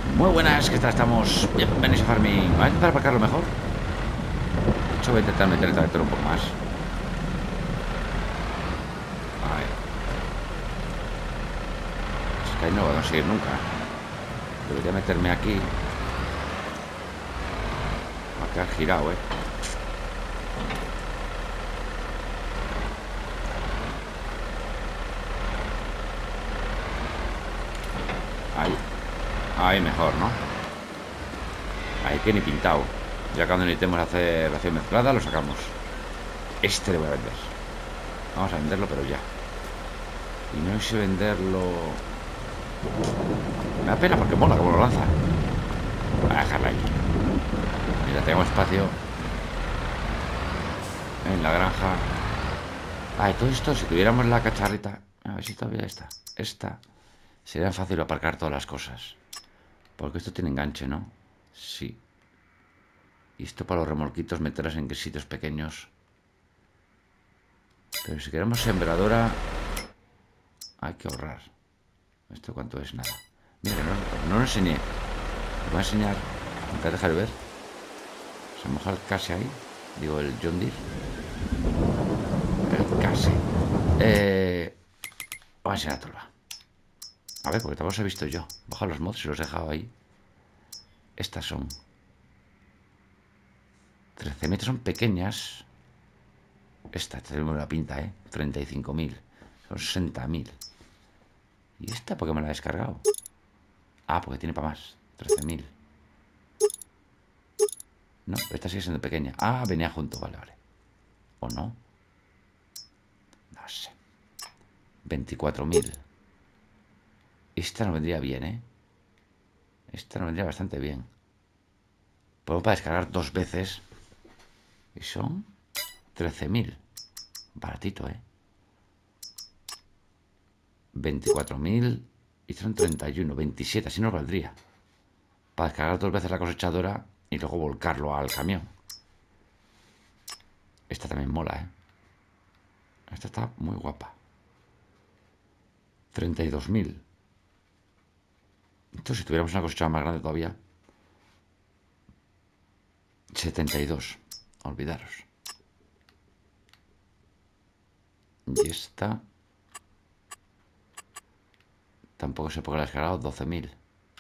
Muy buenas, ¿qué tal estamos? Bienvenidos a Farming. Voy a intentar aparcarlo mejor. De hecho, voy a intentar meter el tractor un poco más. A ver. Es que ahí no lo voy a conseguir nunca. Debería meterme aquí. Va a quedar girado, Ahí. Ahí mejor, ¿no? Ahí que ni pintado. Ya cuando necesitemos hacer ración mezclada, lo sacamos. Este le voy a vender. Vamos a venderlo, pero ya. Y no sé venderlo. Me da pena porque mola como lo lanza. Voy a dejarla ahí. Mira, tenemos espacio en la granja. Ah, y todo esto, si tuviéramos la cacharrita. A ver si todavía está. Esta. Sería fácil aparcar todas las cosas. Porque esto tiene enganche, ¿no? Sí. Y esto para los remolquitos meterlas en sitios pequeños. Pero si queremos sembradora, hay que ahorrar. ¿Esto cuánto es? Nada. Mira, no lo enseñé. Lo voy a enseñar. Intentar dejar ver. Se moja el case ahí. Digo, el John Deere. El case. Voy a enseñar todo. A ver, porque tampoco os he visto yo. Baja los mods y los he dejado ahí. Estas son 13 metros, son pequeñas. Esta tenemos una pinta, 35.000. Son 60.000. ¿Y esta por qué me la he descargado? Ah, porque tiene para más. 13.000. No, esta sigue siendo pequeña. Ah, venía junto, vale, vale. ¿O no? No sé. 24.000. Esta nos vendría bien, Esta nos vendría bastante bien. Podemos para descargar 2 veces. Y son 13.000. Baratito, 24.000. Y son 31, 27. Así nos valdría. Para descargar 2 veces la cosechadora y luego volcarlo al camión. Esta también mola, Esta está muy guapa. 32.000. Entonces, si tuviéramos una cosecha más grande todavía. 72. Olvidaros. Y esta tampoco sé por qué la he descargado. 12.000.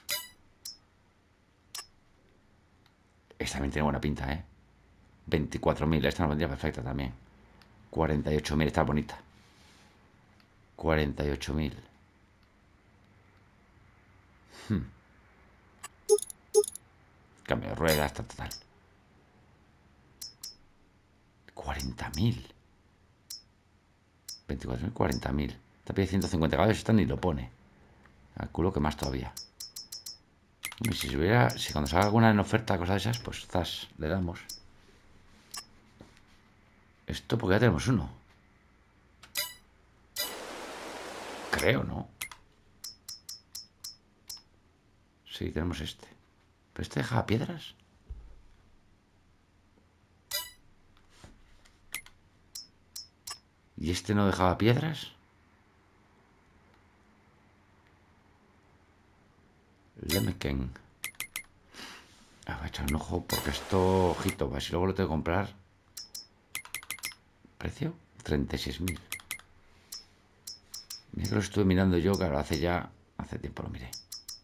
Esta también tiene buena pinta, 24.000. Esta nos vendría perfecta también. 48.000. Está bonita. 48.000. Cambio de ruedas, tal. 40.000. 24.000, 40.000. Te pide 150 caballos. Esta ni lo pone. Calculo que más todavía. Y si cuando salga alguna en oferta, cosa de esas, pues zas, le damos. Esto porque ya tenemos uno. Creo, ¿no? Sí, tenemos este. ¿Pero este dejaba piedras? ¿Y este no dejaba piedras? Lemken. Voy a echar un ojo porque esto, ojito, si luego lo tengo que comprar. ¿Precio? 36.000. Mira que lo estuve mirando yo, claro, hace tiempo lo miré.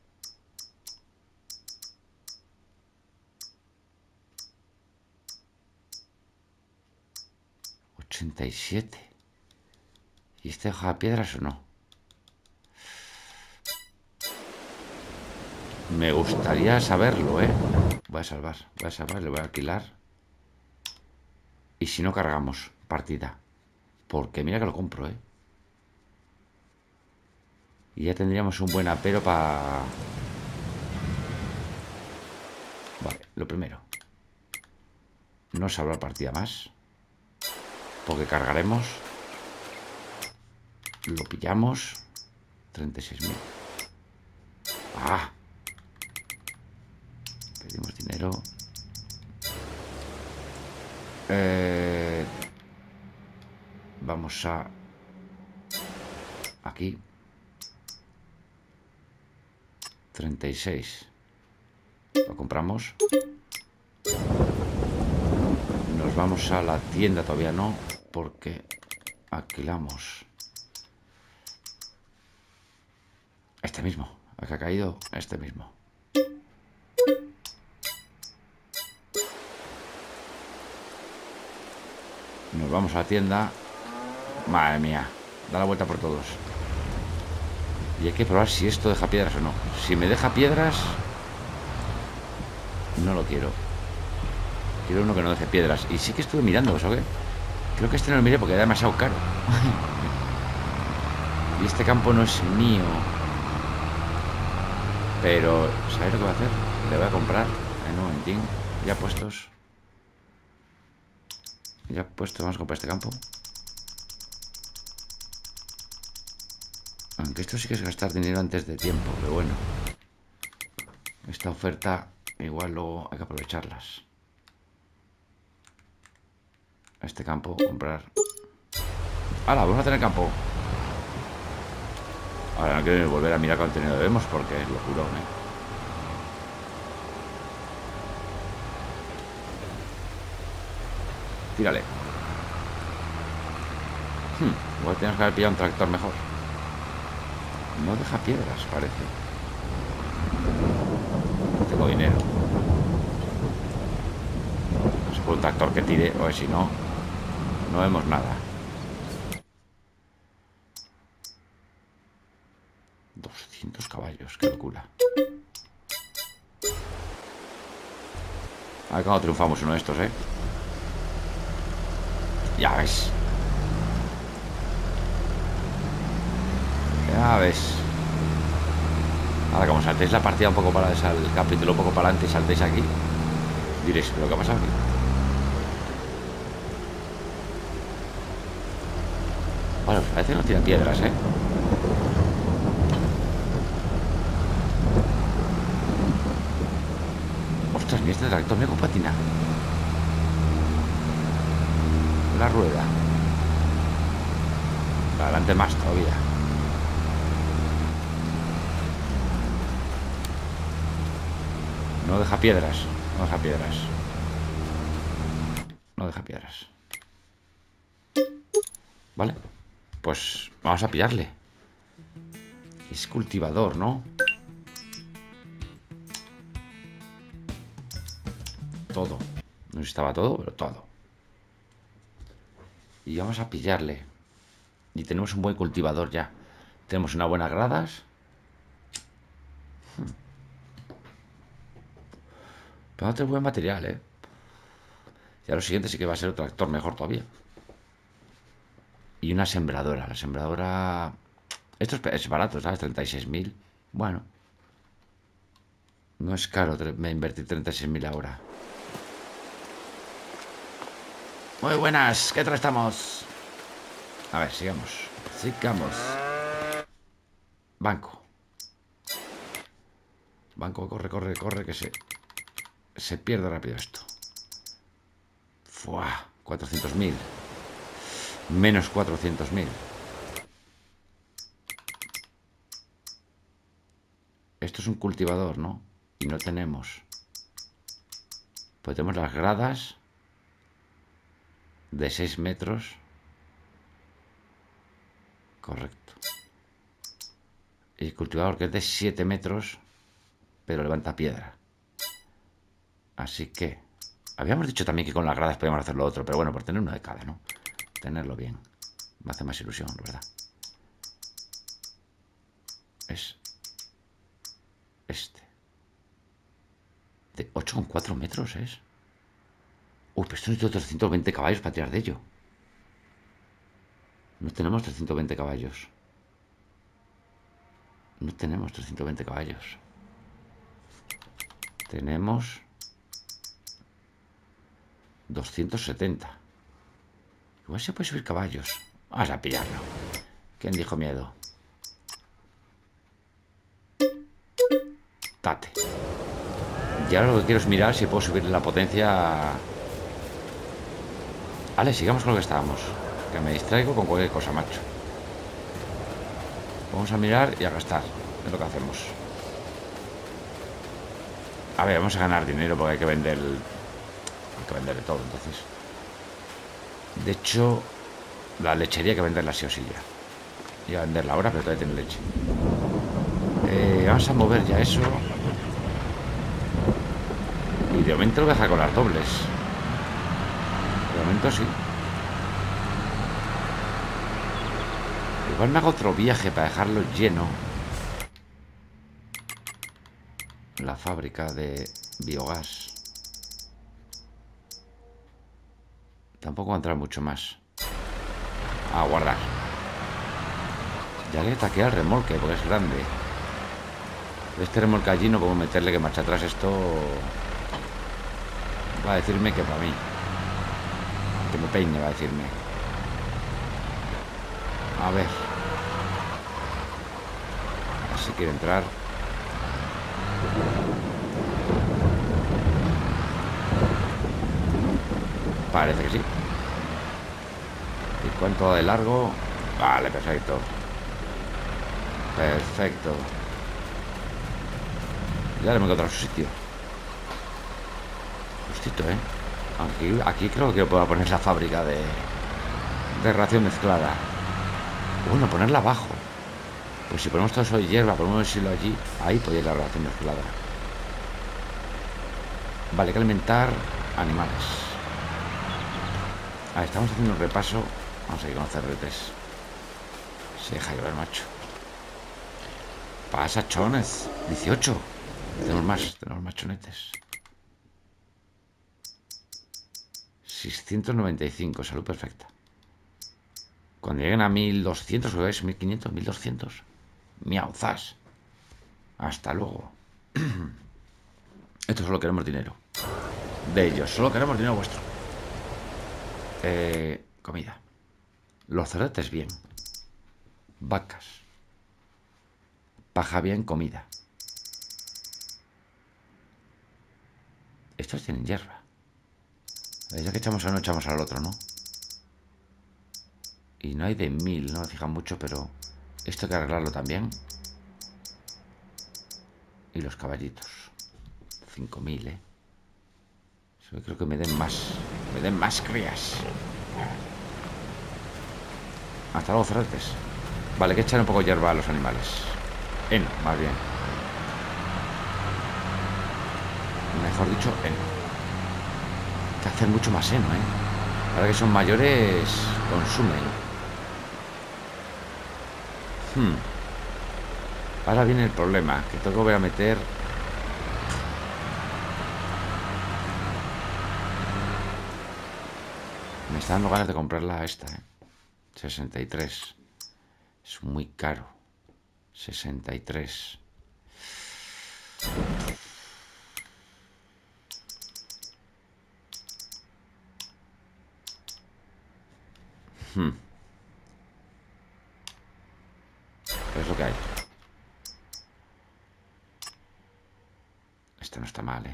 ¿87? ¿Y este dejaba piedras o no? Me gustaría saberlo, Voy a salvar, le voy a alquilar. Y si no cargamos, partida. Porque mira que lo compro, Y ya tendríamos un buen apero para... Vale, lo primero. No se habrá partida más. Porque cargaremos. Lo pillamos. 36.000. Ah. Pedimos dinero. Vamos a... Aquí. 36. Lo compramos. Nos vamos a la tienda, todavía no, porque alquilamos. Este mismo, el que ha caído, este mismo. Nos vamos a la tienda. Madre mía, da la vuelta por todos. Y hay que probar si esto deja piedras o no. Si me deja piedras, no lo quiero. Quiero uno que no deje piedras. Y sí que estuve mirando, ¿sabes? Creo que este no lo miré porque era demasiado caro. Y este campo no es mío. Pero, ¿sabéis lo que voy a hacer? Le voy a comprar en un momentín. Ya puestos. Ya puestos, vamos a comprar este campo. Aunque esto sí que es gastar dinero antes de tiempo, pero bueno. Esta oferta igual luego hay que aprovecharlas. Este campo, comprar. ¡Hala! Vamos a tener campo. Ahora no quiero volver a mirar cuánto dinero debemos porque es locurón, ¿eh? Tírale. Igual tenemos que haber pillado un tractor mejor. No deja piedras, parece. No tengo dinero. No se puede un tractor que tire, o si no, no vemos nada. 200 caballos, qué locura. A ver cuando triunfamos uno de estos, ¿eh? Ya ves. Ya ves. Ahora como saltéis la partida un poco para el capítulo un poco para adelante y saltéis aquí, diréis, ¿pero qué ha pasado aquí? Bueno, parece que no tiene piedras, ¿eh? Ostras, mira este tractor, mira cómo patina. La rueda. Adelante más todavía. No deja piedras. No deja piedras. No deja piedras. Vale. Pues vamos a pillarle. Es cultivador, ¿no? Todo. No estaba todo, pero todo. Y vamos a pillarle. Y tenemos un buen cultivador ya. Tenemos unas buenas gradas. Pero no tenemos buen material, ¿eh? Ya lo siguiente sí que va a ser otro tractor mejor todavía. Y una sembradora. La sembradora... Esto es barato, ¿sabes? 36.000. Bueno. No es caro invertir 36.000 ahora. Muy buenas. ¿Qué tal estamos? A ver, sigamos. Sigamos. Banco. Banco, corre, corre, corre, que se pierde rápido esto. Fuah, 400.000. Menos 400.000. Esto es un cultivador, ¿no? Y no tenemos. Pues tenemos las gradas de 6 metros. Correcto. Y el cultivador que es de 7 metros, pero levanta piedra. Así que... Habíamos dicho también que con las gradas podíamos hacer lo otro, pero bueno, por tener uno de cada, ¿no? Tenerlo bien. Me hace más ilusión, ¿verdad? Es... Este. De 8,4 metros es. Uy, pero esto necesito 320 caballos para tirar de ello. No tenemos 320 caballos. No tenemos 320 caballos. Tenemos 270. Igual se puede subir caballos. Vamos a pillarlo. ¿Quién dijo miedo? Tate. Y ahora lo que quiero es mirar si puedo subirle la potencia. Vale, sigamos con lo que estábamos. Que me distraigo con cualquier cosa, macho. Vamos a mirar y a gastar. Es lo que hacemos. A ver, vamos a ganar dinero porque hay que vender hay que vender de todo, entonces. De hecho, la lechería hay que venderla sí o sí ya. Iba a venderla ahora, pero todavía tiene leche. Vamos a mover ya eso. Y de momento lo voy a dejar con las dobles. De momento sí. Igual me hago otro viaje para dejarlo lleno. La fábrica de biogás. Tampoco va a entrar mucho más. A guardar. Ya le taqué al remolque porque es grande. Este remolque allí no puedo meterle que marcha atrás. Esto va a decirme que para mí. Que me peine, va a decirme. A ver. Si quiere entrar. Parece que sí. ¿Y cuánto va de largo? Vale, perfecto. Perfecto. Ya le hemos encontrado su sitio. Justito, ¿eh? Aquí creo que puedo poner la fábrica de ración mezclada. Bueno, ponerla abajo. Pues si ponemos todo eso de hierba, ponemos el silo allí, ahí podría ir la ración mezclada. Vale, hay que alimentar animales. A ver, estamos haciendo un repaso. Vamos a ir con los CR3. Se deja llevar, macho. Pasa, chones. 18. Tenemos más chonetes. 695, salud perfecta. Cuando lleguen a 1200, ¿o es 1500, 1200? Miauzas. Hasta luego. Esto solo queremos dinero. De ellos, solo queremos dinero vuestro. Comida. Los cerdetes bien. Vacas. Paja bien, comida. Estos tienen hierba. Ya que echamos a uno, echamos al otro, ¿no? Y no hay de 1000, no me fijan mucho, pero esto hay que arreglarlo también. Y los caballitos. 5000, ¿eh? Eso creo que me den más. Me den más crías. Hasta luego, cerretes. Vale, que echar un poco de hierba a los animales. Heno, más bien. Mejor dicho, heno. Hay que hacer mucho más heno, ¿eh? Ahora que son mayores, consumen. Ahora viene el problema, que tengo que volver a meter. Me está dando ganas de comprarla esta, 63. Es muy caro. 63. Es lo que hay. Esto no está mal,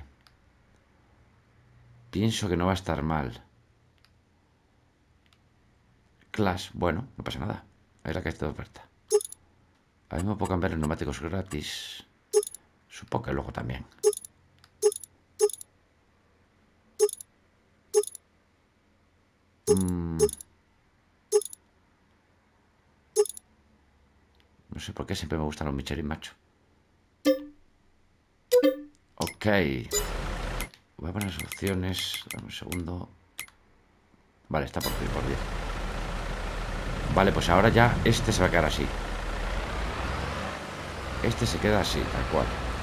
Pienso que no va a estar mal. Clash, bueno, no pasa nada. Es la que está de oferta. Ahora mismo puedo cambiar los neumáticos gratis. Supongo que luego también. No sé por qué siempre me gustan los Michelin, macho. Ok. Voy a poner las opciones. Dame un segundo. Vale, está por 10. Vale, pues ahora ya este se va a quedar así. Este se queda así, tal cual.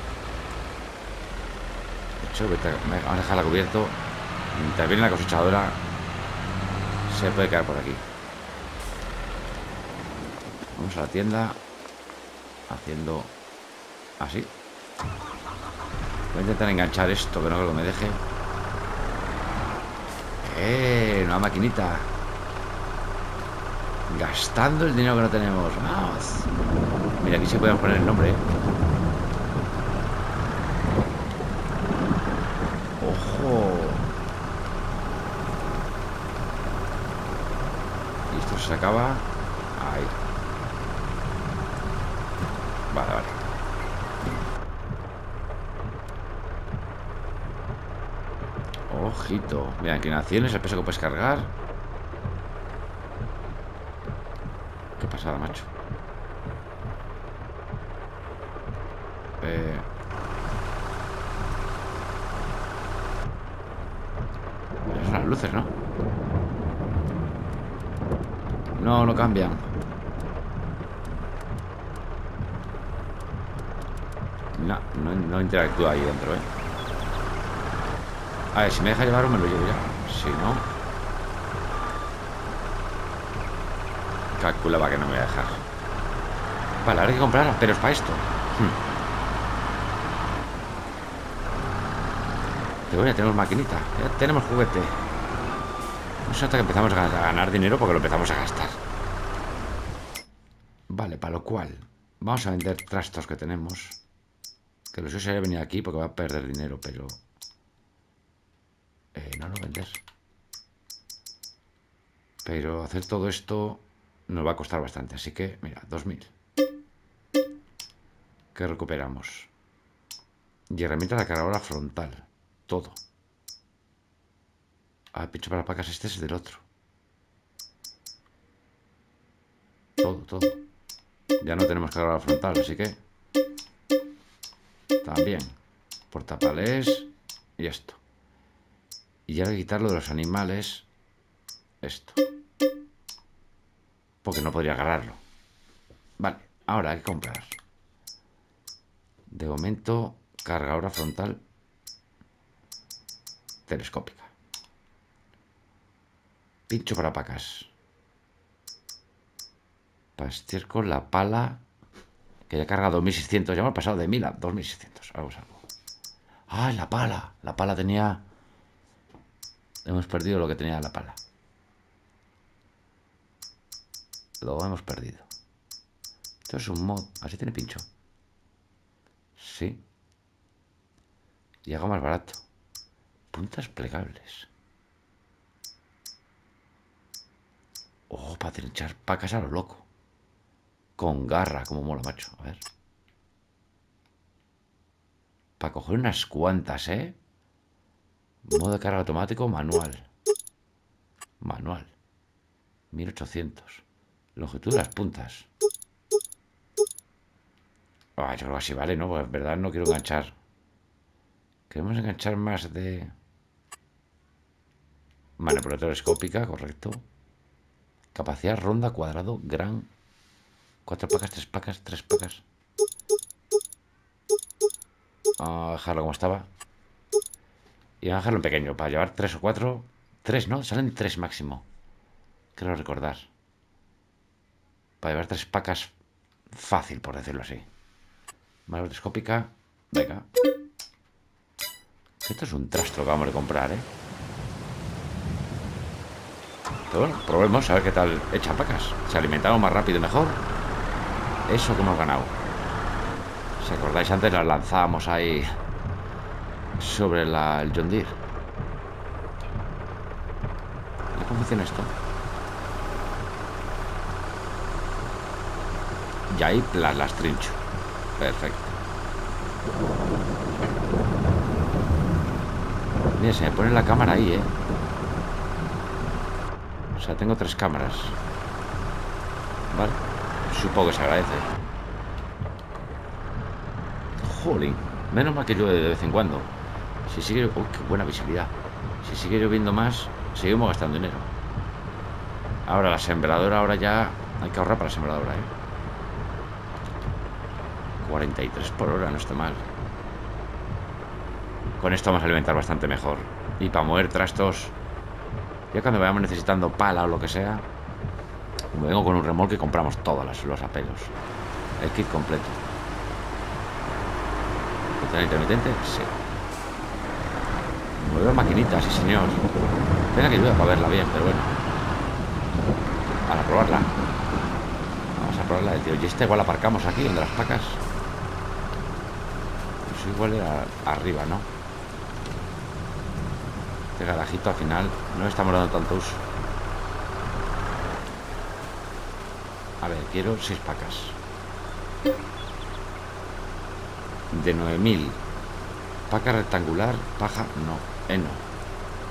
De hecho, vamos a dejarla cubierto. Mientras viene la cosechadora, se puede quedar por aquí. Vamos a la tienda. Haciendo así. Voy a intentar enganchar esto, que no creo que me deje. Una maquinita. Gastando el dinero que no tenemos. Vamos. Mira, aquí se puede poner el nombre, Ojo. Y esto se acaba. Ahí. Vale. Ojito. Mira, inclinaciones, el peso que puedes cargar. Qué pasada, macho. Son las luces, ¿no? No cambian. No interactúa ahí dentro, ¿eh? A ver, si me deja llevar o me lo llevo ya. Si no... Calculaba que no me voy a dejar. Vale, ahora hay que comprar aperos para esto. Pero bueno, ya tenemos maquinita. Ya tenemos juguete. No sé hasta que empezamos a ganar dinero porque lo empezamos a gastar. Vale, para lo cual vamos a vender trastos que tenemos. Que lo suyo sería venir aquí porque va a perder dinero, pero... no lo vender. Pero hacer todo esto nos va a costar bastante. Así que, mira, 2000. ¿Qué recuperamos? Y herramienta de cargadora frontal. Todo. Ah, pincho para pacas, este es del otro. Todo. Ya no tenemos cargadora frontal, así que... También. Portapalés. Y esto. Y ahora quitarlo de los animales. Esto. Porque no podría agarrarlo. Vale, ahora hay que comprar. De momento, cargadora frontal telescópica. Pincho para pacas. Pastier con la pala. Que ya carga 2600. Ya hemos pasado de 1000 a 2600. Algo. ¡Ah, la pala! La pala tenía... Hemos perdido lo que tenía la pala. Lo hemos perdido. Esto es un mod. Así tiene pincho. Sí. Y hago más barato. Puntas plegables. Oh, para trinchar pacas a lo loco. Con garra, como mola, macho. A ver. Para coger unas cuantas, ¿eh? Modo de carga automático manual. Manual. 1800. Longitud de las puntas. Ah, yo creo que así vale, ¿no? Pues en verdad no quiero enganchar. Queremos enganchar más de... Manipuladora telescópica, correcto. Capacidad ronda, cuadrado, gran. 4 pacas, 3 pacas, 3 pacas. Vamos a dejarlo como estaba. Y vamos a dejarlo en pequeño, para llevar 3 o 4. 3, ¿no? Salen 3 máximo. Creo recordar. Para llevar 3 pacas fácil, por decirlo así. Manipuladora telescópica. Venga. Esto es un trastro que vamos a comprar, ¿eh? Pero bueno, probemos a ver qué tal echa pacas. Si alimentamos más rápido y mejor. Eso que hemos ganado. ¿Os acordáis? Antes las lanzábamos ahí sobre el John Deere. ¿Y cómo funciona esto? Y ahí las trincho. Perfecto. Mira, se me pone la cámara ahí, ¿eh? O sea, tengo 3 cámaras. Vale. Supongo que se agradece. Jolín. Menos mal que llueve de vez en cuando. Si sigue... ¡Oh, qué buena visibilidad! Si sigue lloviendo más, seguimos gastando dinero. Ahora la sembradora, ahora ya... Hay que ahorrar para la sembradora, ¿eh? 43 por hora, no está mal. Con esto vamos a alimentar bastante mejor. Y para mover trastos... Ya cuando vayamos necesitando pala o lo que sea... Me vengo con un remolque y compramos todos los apelos. El kit completo. ¿Funciona intermitente? Sí. Mueve maquinita, sí señor. Pena que llueva para verla bien, pero bueno. Para probarla. Vamos a probarla. Tío, y esta igual aparcamos aquí, donde las pacas. Eso igual era arriba, ¿no? Este garajito al final no estamos dando tanto uso. A ver, quiero 6 pacas. De 9000. Paca rectangular, paja, no. No.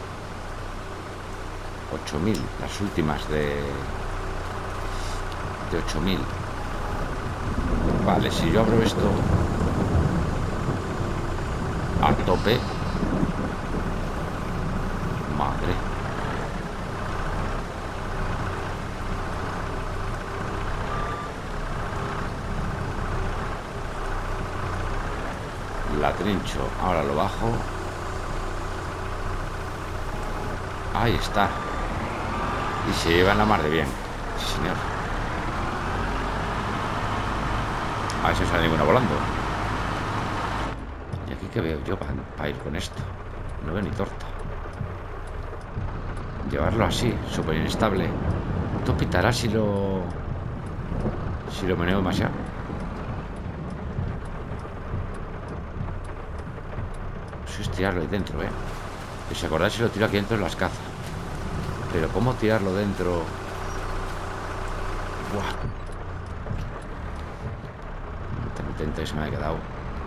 8.000, las últimas de 8.000. Vale, si yo abro esto a tope, madre. La trincho, ahora lo bajo. Ahí está. Y se lleva en la mar de bien. Sí, señor. A ver si no sale ninguna volando. ¿Y aquí qué veo yo para ir con esto? No veo ni torta. Llevarlo así, súper inestable. ¿Tú pitarás si lo meneo demasiado? Eso es tirarlo ahí dentro, ¿eh? Y si acordáis si lo tiro aquí dentro las caza. Pero ¿cómo tirarlo dentro? Buah. Intermitente se me ha quedado.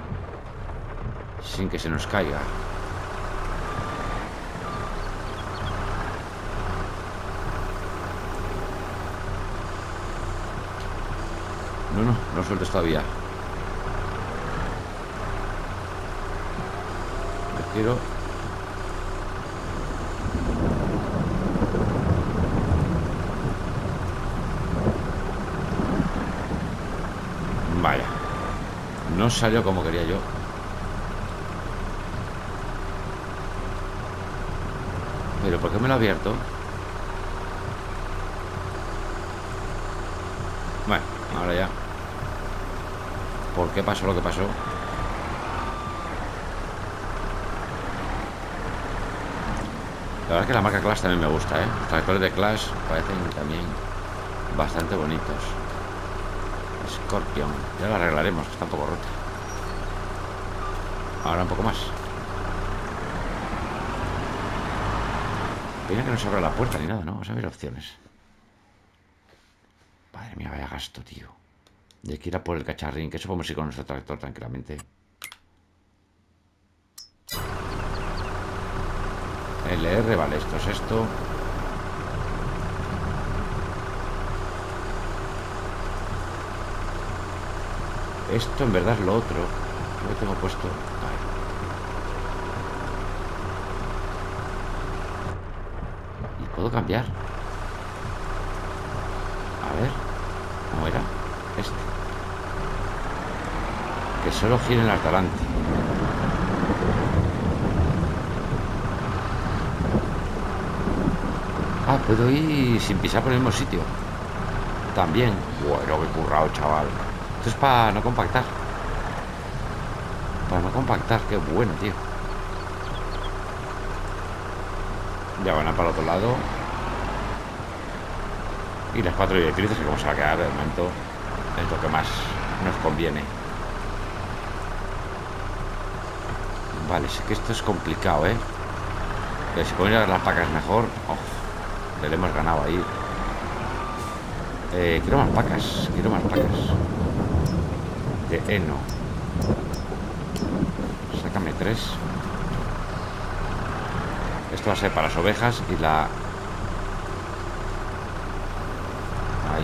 Sin que se nos caiga. No lo sueltes todavía. Lo quiero. Vaya. No salió como quería yo. Pero ¿por qué me lo he abierto? Bueno, ahora ya. ¿Por qué pasó lo que pasó? La verdad es que la marca Clash también me gusta, ¿eh? Los tractores de Clash parecen también bastante bonitos. Scorpion. Ya la arreglaremos, que está un poco rota. Ahora un poco más. Pena que no se abra la puerta ni nada, ¿no? Vamos a ver opciones. Madre mía, vaya gasto, tío. Y hay que ir a por el cacharrín, que eso podemos ir con nuestro tractor tranquilamente. LR, vale, esto es esto. Esto en verdad es lo otro. Lo tengo puesto. Vale. ¿Y puedo cambiar? A ver. ¿Cómo era? Este. Que solo giren las de adelante. Ah, puedo ir sin pisar por el mismo sitio. También. Bueno, qué currado, chaval. Esto es para no compactar. Para no compactar, qué bueno, tío. Ya van a para el otro lado. Y las 4 directrices, que como se va a quedar de momento, es lo que más nos conviene. Vale, sé que esto es complicado, ¿eh? Pero si pueden ir las pacas mejor. Oh, le hemos ganado ahí. Quiero más pacas. Quiero más pacas. De heno. Sácame 3. Esto va a ser para las ovejas y la... Ahí.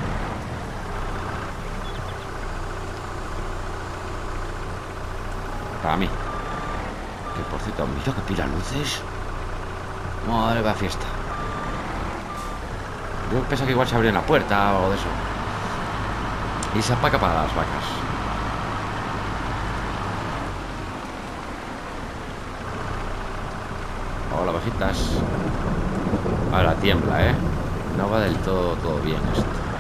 Para mí. Que por cierto, mira que pila luces. Madre, va fiesta. Yo pensaba que igual se abría la puerta o de eso. Y se apaga para las vacas. Hola, vajitas. Ahora tiembla, ¿eh? No va del todo bien esto.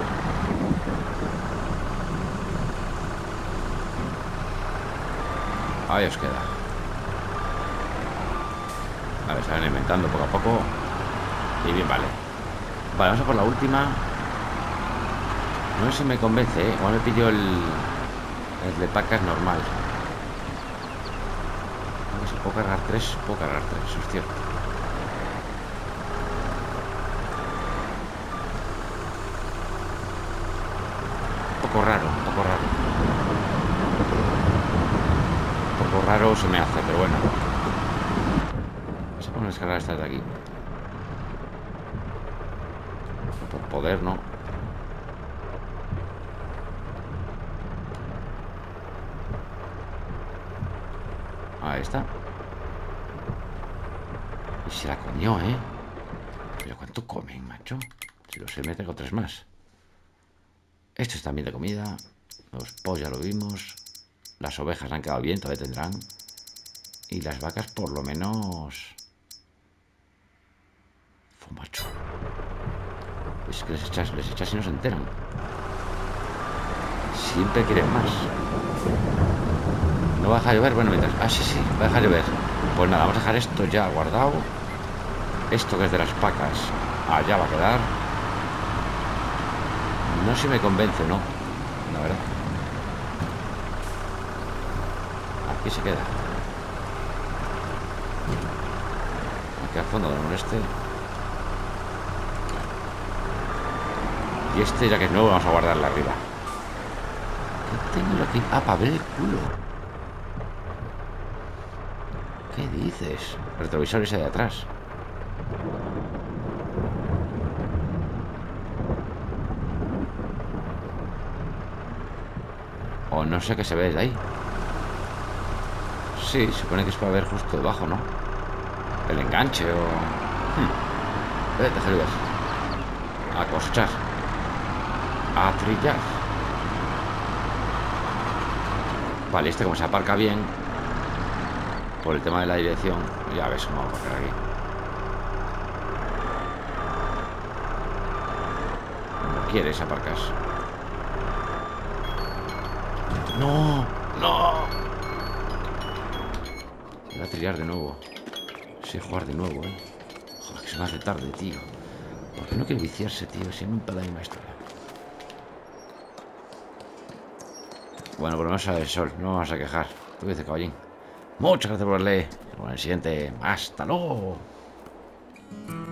Ahí os queda. Vale, se van inventando poco a poco. Y bien, vale. Vale, vamos a por la última. No sé si me convence, ¿eh? Igual me pillo el de pacas normal. Si puedo cargar 3, puedo cargar 3, eso es cierto. Un poco raro, un poco raro. Un poco raro se me hace, pero bueno. Vamos a poner a descargar estas de aquí. Por poder, ¿no? Ahí está. Y se la comió, ¿eh? Pero ¿cuánto comen, macho? Si lo sé, me traigo 3 más. Esto es también de comida. Los pollos ya lo vimos. Las ovejas han quedado bien, todavía tendrán. Y las vacas por lo menos... Fue macho. Es que les echas y no se enteran. Siempre quieren más. ¿No va a dejar llover? Bueno, mientras... Ah, sí, sí, va a dejar llover. Pues nada, vamos a dejar esto ya guardado. Esto que es de las pacas, allá va a quedar. No sé si me convence o no, la verdad. Aquí se queda. Aquí al fondo del este. Y este, ya que es nuevo, vamos a guardarla arriba. ¿Qué tengo aquí? Ah, para ver el culo. ¿Qué dices? El retrovisor ese de atrás. O no sé qué se ve desde ahí. Sí, se supone que es para ver justo debajo, ¿no? El enganche o... déjalo ver. A cosechar. A trillar. Vale, este como se aparca bien por el tema de la dirección, ya ves cómo va a aparcar aquí. Como quieres aparcas. ¡No! ¡No! Voy a trillar de nuevo. Sí, jugar de nuevo, ¿eh? Joder, que se me hace tarde, tío. ¿Por qué no quiere viciarse, tío? Siempre la misma historia. Bueno, por lo menos sale el sol. No vamos a quejar. Tú dices, caballín. Muchas gracias por leer. Bueno, el siguiente. ¡Hasta luego!